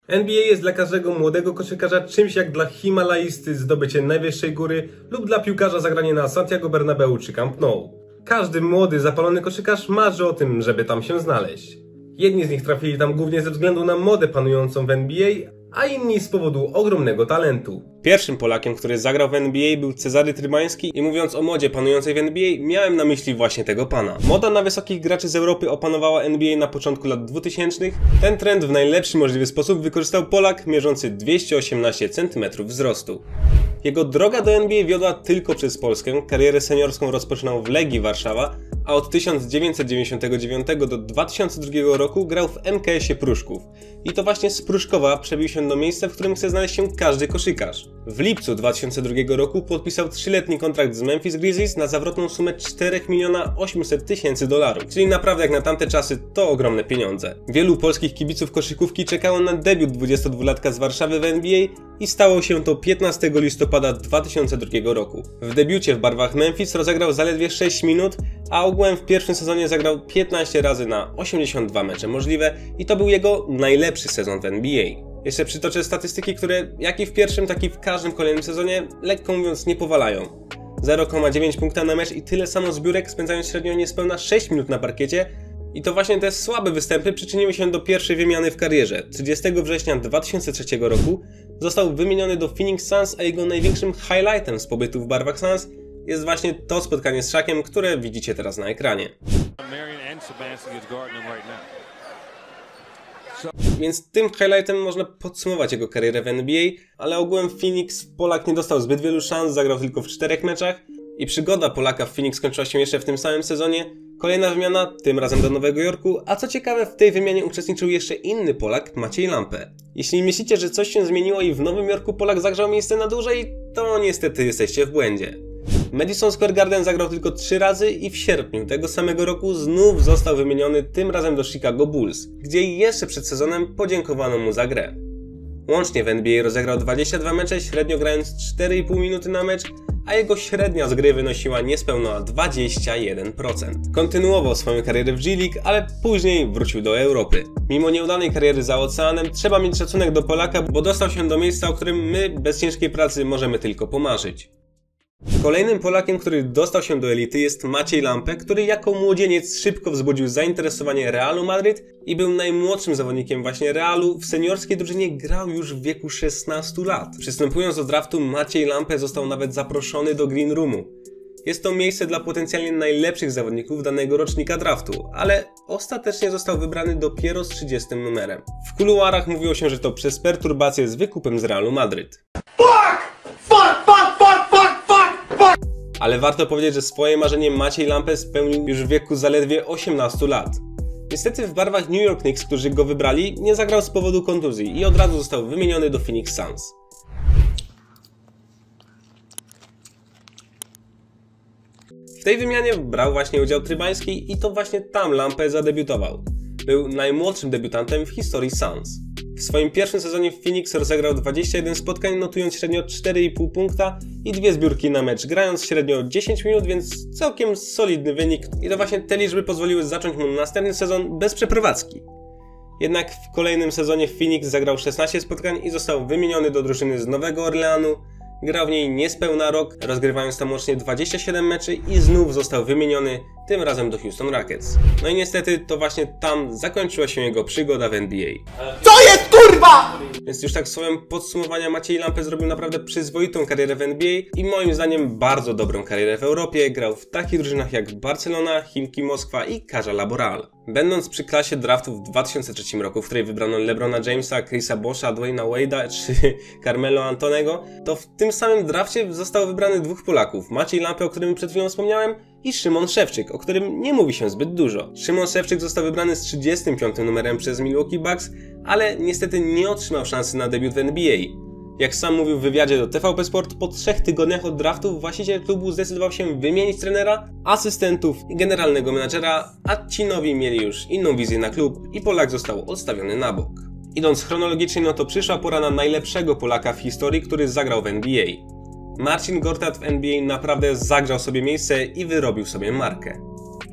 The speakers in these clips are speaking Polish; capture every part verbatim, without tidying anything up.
N B A jest dla każdego młodego koszykarza czymś jak dla Himalajisty zdobycie najwyższej góry lub dla piłkarza zagranie na Santiago Bernabeu czy Camp Nou. Każdy młody, zapalony koszykarz marzy o tym, żeby tam się znaleźć. Jedni z nich trafili tam głównie ze względu na modę panującą w N B A, a inni z powodu ogromnego talentu. Pierwszym Polakiem, który zagrał w N B A, był Cezary Trybański i mówiąc o modzie panującej w N B A, miałem na myśli właśnie tego pana. Moda na wysokich graczy z Europy opanowała N B A na początku lat dwutysięcznych. Ten trend w najlepszy możliwy sposób wykorzystał Polak mierzący dwieście osiemnaście centymetrów wzrostu. Jego droga do N B A wiodła tylko przez Polskę, karierę seniorską rozpoczynał w Legii Warszawa, a od tysiąc dziewięćset dziewięćdziesiątego dziewiątego do dwa tysiące drugiego roku grał w M K S-ie Pruszków. I to właśnie z Pruszkowa przebił się do miejsca, w którym chce znaleźć się każdy koszykarz. W lipcu dwa tysiące drugiego roku podpisał trzyletni kontrakt z Memphis Grizzlies na zawrotną sumę cztery miliony osiemset tysięcy dolarów, czyli naprawdę jak na tamte czasy to ogromne pieniądze. Wielu polskich kibiców koszykówki czekało na debiut dwudziestodwulatka z Warszawy w N B A i stało się to piętnastego listopada dwa tysiące drugiego roku. W debiucie w barwach Memphis rozegrał zaledwie sześć minut, a ogółem w pierwszym sezonie zagrał piętnaście razy na osiemdziesiąt dwa mecze możliwe i to był jego najlepszy sezon w N B A. Jeszcze przytoczę statystyki, które jak i w pierwszym, tak i w każdym kolejnym sezonie, lekko mówiąc, nie powalają. zero przecinek dziewięć punkta na mecz i tyle samo zbiórek, spędzając średnio niespełna sześć minut na parkiecie. I to właśnie te słabe występy przyczyniły się do pierwszej wymiany w karierze. trzydziestego września dwa tysiące trzeciego roku został wymieniony do Phoenix Suns, a jego największym highlightem z pobytu w barwach Suns jest właśnie to spotkanie z Shaquem, które widzicie teraz na ekranie. Więc tym highlightem można podsumować jego karierę w N B A, ale ogółem w Phoenix Polak nie dostał zbyt wielu szans, zagrał tylko w czterech meczach i przygoda Polaka w Phoenix skończyła się jeszcze w tym samym sezonie. Kolejna wymiana, tym razem do Nowego Jorku, a co ciekawe w tej wymianie uczestniczył jeszcze inny Polak, Maciej Lampę. Jeśli myślicie, że coś się zmieniło i w Nowym Jorku Polak zagrzał miejsce na dłużej, to niestety jesteście w błędzie. W Madison Square Garden zagrał tylko trzy razy i w sierpniu tego samego roku znów został wymieniony, tym razem do Chicago Bulls, gdzie jeszcze przed sezonem podziękowano mu za grę. Łącznie w N B A rozegrał dwadzieścia dwa mecze, średnio grając cztery i pół minuty na mecz, a jego średnia z gry wynosiła niespełna dwadzieścia jeden procent. Kontynuował swoją karierę w G League, ale później wrócił do Europy. Mimo nieudanej kariery za oceanem trzeba mieć szacunek do Polaka, bo dostał się do miejsca, o którym my bez ciężkiej pracy możemy tylko pomarzyć. Kolejnym Polakiem, który dostał się do elity, jest Maciej Lampę, który jako młodzieniec szybko wzbudził zainteresowanie Realu Madryt i był najmłodszym zawodnikiem właśnie Realu. W seniorskiej drużynie grał już w wieku szesnastu lat. Przystępując do draftu, Maciej Lampę został nawet zaproszony do Green Roomu. Jest to miejsce dla potencjalnie najlepszych zawodników danego rocznika draftu, ale ostatecznie został wybrany dopiero z trzydziestym numerem. W kuluarach mówiło się, że to przez perturbacje z wykupem z Realu Madryt. Ale warto powiedzieć, że swoje marzenie Maciej Lampę spełnił już w wieku zaledwie osiemnastu lat. Niestety w barwach New York Knicks, którzy go wybrali, nie zagrał z powodu kontuzji i od razu został wymieniony do Phoenix Suns. W tej wymianie brał właśnie udział Trybański i to właśnie tam Lampę zadebiutował. Był najmłodszym debiutantem w historii Suns. W swoim pierwszym sezonie w Phoenix rozegrał dwadzieścia jeden spotkań, notując średnio cztery i pół punkta i dwie zbiórki na mecz, grając średnio dziesięć minut, więc całkiem solidny wynik i to właśnie te liczby pozwoliły zacząć mu następny sezon bez przeprowadzki. Jednak w kolejnym sezonie w Phoenix zagrał szesnaście spotkań i został wymieniony do drużyny z Nowego Orleanu. Grał w niej niespełna rok, rozgrywając tam łącznie dwadzieścia siedem meczy i znów został wymieniony, tym razem do Houston Rockets. No i niestety to właśnie tam zakończyła się jego przygoda w N B A. Co jest kurwa?! Więc już tak słowem podsumowania Maciej Lampę zrobił naprawdę przyzwoitą karierę w N B A i moim zdaniem bardzo dobrą karierę w Europie. Grał w takich drużynach jak Barcelona, Chimki Moskwa i Casa Laboral. Będąc przy klasie draftu w dwa tysiące trzecim roku, w której wybrano LeBrona Jamesa, Chrisa Bosha, Dwayna Wade'a czy Carmelo Antonego, to w tym samym drafcie zostało wybrany dwóch Polaków. Maciej Lampę, o którym przed chwilą wspomniałem, i Szymon Szewczyk, o którym nie mówi się zbyt dużo. Szymon Szewczyk został wybrany z trzydziestym piątym numerem przez Milwaukee Bucks, ale niestety nie otrzymał szansy na debiut w N B A. Jak sam mówił w wywiadzie do T V P Sport, po trzech tygodniach od draftu właściciel klubu zdecydował się wymienić trenera, asystentów i generalnego menadżera, a ci nowi mieli już inną wizję na klub i Polak został odstawiony na bok. Idąc chronologicznie, no to przyszła pora na najlepszego Polaka w historii, który zagrał w N B A. Marcin Gortat w N B A naprawdę zagrzał sobie miejsce i wyrobił sobie markę.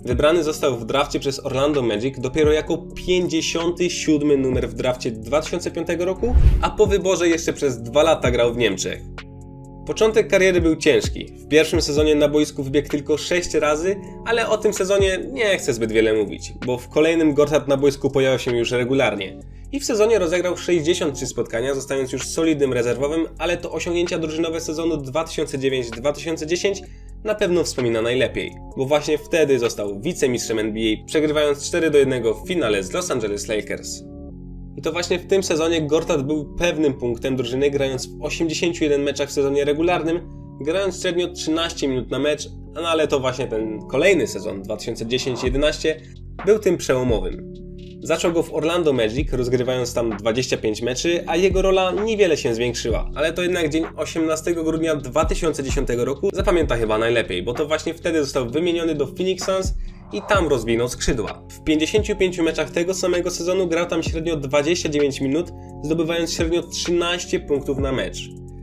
Wybrany został w drafcie przez Orlando Magic dopiero jako pięćdziesiąty siódmy numer w drafcie dwa tysiące piątego roku, a po wyborze jeszcze przez dwa lata grał w Niemczech. Początek kariery był ciężki. W pierwszym sezonie na boisku wbiegł tylko sześć razy, ale o tym sezonie nie chcę zbyt wiele mówić, bo w kolejnym Gortat na boisku pojawiał się już regularnie. I w sezonie rozegrał sześćdziesiąt trzy spotkania, zostając już solidnym rezerwowym, ale to osiągnięcia drużynowe sezonu dwa tysiące dziewiąty dwa tysiące dziesiąty na pewno wspomina najlepiej, bo właśnie wtedy został wicemistrzem N B A, przegrywając cztery do jednego w finale z Los Angeles Lakers. I to właśnie w tym sezonie Gortat był pewnym punktem drużyny, grając w osiemdziesięciu jeden meczach w sezonie regularnym, grając średnio trzynaście minut na mecz, no ale to właśnie ten kolejny sezon dwa tysiące dziesiąty jedenaście był tym przełomowym. Zaczął go w Orlando Magic, rozgrywając tam dwadzieścia pięć meczy, a jego rola niewiele się zwiększyła, ale to jednak dzień osiemnastego grudnia dwa tysiące dziesiątego roku zapamięta chyba najlepiej, bo to właśnie wtedy został wymieniony do Phoenix Suns i tam rozwinął skrzydła. W pięćdziesięciu pięciu meczach tego samego sezonu grał tam średnio dwadzieścia dziewięć minut, zdobywając średnio trzynaście punktów na mecz.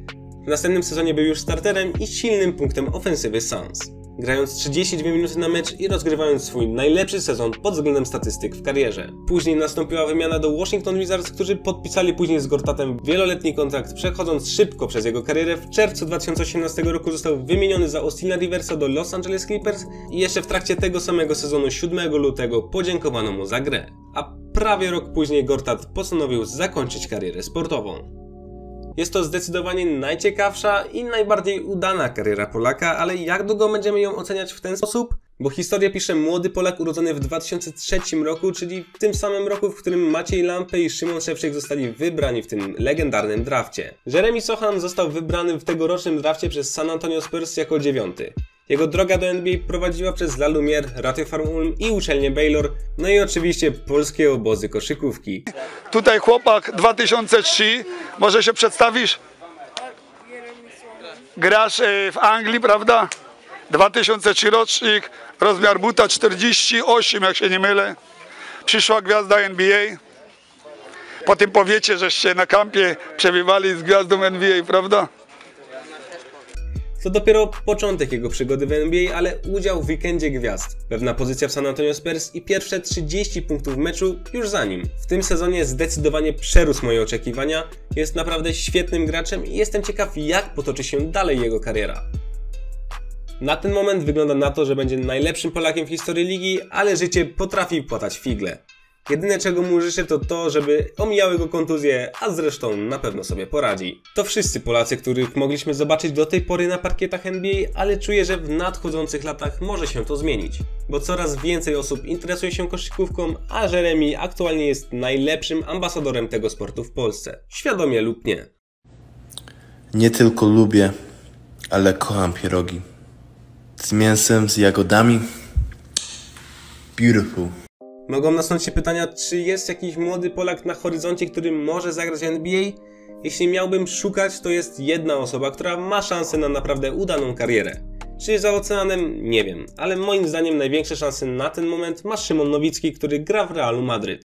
W następnym sezonie był już starterem i silnym punktem ofensywy Suns, grając trzydzieści dwie minuty na mecz i rozgrywając swój najlepszy sezon pod względem statystyk w karierze. Później nastąpiła wymiana do Washington Wizards, którzy podpisali później z Gortatem wieloletni kontrakt, przechodząc szybko przez jego karierę. W czerwcu dwa tysiące osiemnastego roku został wymieniony za Austina Riversa do Los Angeles Clippers i jeszcze w trakcie tego samego sezonu siódmego lutego podziękowano mu za grę. A prawie rok później Gortat postanowił zakończyć karierę sportową. Jest to zdecydowanie najciekawsza i najbardziej udana kariera Polaka, ale jak długo będziemy ją oceniać w ten sposób? Bo historię pisze młody Polak urodzony w dwa tysiące trzecim roku, czyli w tym samym roku, w którym Maciej Lampę i Szymon Szewczyk zostali wybrani w tym legendarnym drafcie. Jeremy Sochan został wybrany w tegorocznym drafcie przez San Antonio Spurs jako dziewiąty. Jego droga do N B A prowadziła przez La Lumière, Ratiot Farm Ulm i uczelnię Baylor, no i oczywiście polskie obozy koszykówki. Tutaj chłopak dwa tysiące trzeci, może się przedstawisz? Grasz w Anglii, prawda? dwa tysiące trzeci rocznik, rozmiar buta czterdzieści osiem, jak się nie mylę. Przyszła gwiazda N B A. Po tym powiecie, żeście na kampie przebywali z gwiazdą N B A, prawda? To dopiero początek jego przygody w N B A, ale udział w weekendzie gwiazd, pewna pozycja w San Antonio Spurs i pierwsze trzydzieści punktów w meczu już za nim. W tym sezonie zdecydowanie przerósł moje oczekiwania, jest naprawdę świetnym graczem i jestem ciekaw, jak potoczy się dalej jego kariera. Na ten moment wygląda na to, że będzie najlepszym Polakiem w historii ligi, ale życie potrafi płatać figle. Jedyne czego mu życzę to to, żeby omijały go kontuzje, a zresztą na pewno sobie poradzi. To wszyscy Polacy, których mogliśmy zobaczyć do tej pory na parkietach N B A, ale czuję, że w nadchodzących latach może się to zmienić. Bo coraz więcej osób interesuje się koszykówką, a Jeremy aktualnie jest najlepszym ambasadorem tego sportu w Polsce. Świadomie lub nie. Nie tylko lubię, ale kocham pierogi. Z mięsem, z jagodami. Beautiful. Mogą nasunąć się pytania, czy jest jakiś młody Polak na horyzoncie, który może zagrać w N B A? Jeśli miałbym szukać, to jest jedna osoba, która ma szansę na naprawdę udaną karierę. Czy za oceanem? Nie wiem, ale moim zdaniem największe szanse na ten moment ma Szymon Nowicki, który gra w Realu Madryt.